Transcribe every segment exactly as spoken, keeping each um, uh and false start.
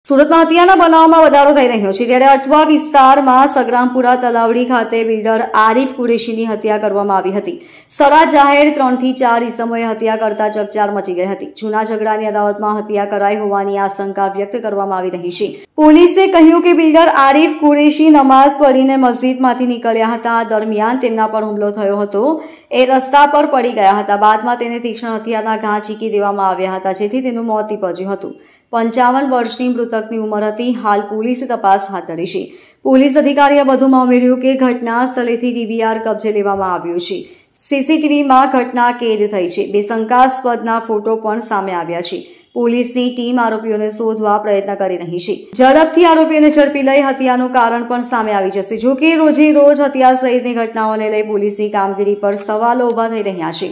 સુરતમાં હત્યાના બનાવમાં વધારો થઈ રહ્યો છે ત્યારે અઠવા વિસ્તારમાં સગ્રામપુરા તલાવડી ખાતે બિલ્ડર આરીફ કુરેશીની હત્યા કરવામાં આવી હતી। સરા જાહેર ત્રણ થી ચાર ઈસમોએ હત્યા કરતા ચકચાર મચી ગઈ હતી। જૂના ઝઘડાની અદાવતમાં હત્યા કરાઈ હોવાની આશંકા વ્યક્ત કરવામાં આવી રહી છે। પોલીસે કહ્યું કે બિલ્ડર આરીફ કુરેશી નમાઝ પઢીને મસ્જિદમાંથી નીકળ્યા હતા। દરમિયાન તેમના પર હુમલો થયો હતો। એ રસ્તા પર પડી ગયા હતા। બાદમાં તેને તીક્ષ્ણ હથિયારના ઘા ઝીકી દેવામાં આવ્યા હતા, જેથી તેનું મોત નીપજ્યું હતું। પંચાવન વર્ષની મૃતકની ઉંમર હતી। હાલ પોલીસે તપાસ હાથ ધરી છે। પોલીસ અધિકારીએ વધુમાં ઉમેર્યું કે ઘટના સ્થળેથી ડીવીઆર કબજે લેવામાં આવ્યું છે। સીસીટીવીમાં ઘટના કેદ થઈ છે। બે શંકાસ્પદના ફોટો પણ સામે આવ્યા છે। પોલીસની ટીમ આરોપીઓને શોધવા પ્રયત્ન કરી રહી છે। ઝડપથી આરોપીઓને ઝડપી લઈ હત્યાનું કારણ પણ સામે આવી જશે। જો કે રોજે રોજ હત્યા સહિતની ઘટનાઓને લઈ પોલીસની કામગીરી પર સવાલો ઉભા થઈ રહ્યા છે।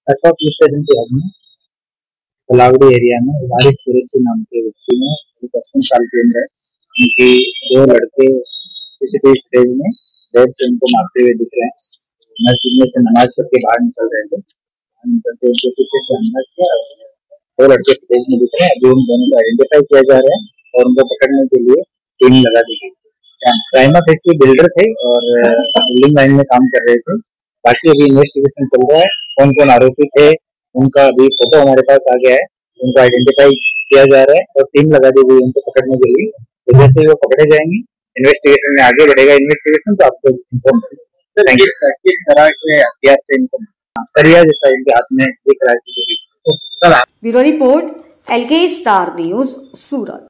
तलावड़ी एरिया में आरिफ कुरैशी नाम के व्यक्ति ने पचपन साल की उम्र है। उनकी दो लड़के सीसीटीवी फुटेज में बैठ से उनको मारते हुए दिख रहे हैं। मस्जिद में से नमाज पढ़ के बाहर निकल रहे थे। निकलते उनके पीछे से हमला किया। दो लड़के फुटेज में दिख रहे हैं। अभी उन दोनों को आइडेंटिफाई किया जा रहा है और उनको पकड़ने के लिए टीम लगा दी गई। प्राइमा फेसी बिल्डर थे और बिल्डिंग लाइन में काम कर रहे थे। बाकी अभी इन्वेस्टिगेशन चल रहा है। कौन कौन आरोपी थे उनका अभी फोटो हमारे पास आ गया है। उनको आइडेंटिफाई किया जा रहा है और टीम लगा दी गई उनको पकड़ने के लिए। तो जैसे वो पकड़े जाएंगे इन्वेस्टिगेशन में आगे बढ़ेगा। इन्वेस्टिगेशन तो आपको इन्फॉर्म करेंगे किस तरह के हथियार से इनको करिया जैसा इनके हाथ में दिख रहा है। Bureau report L K star news सूरत।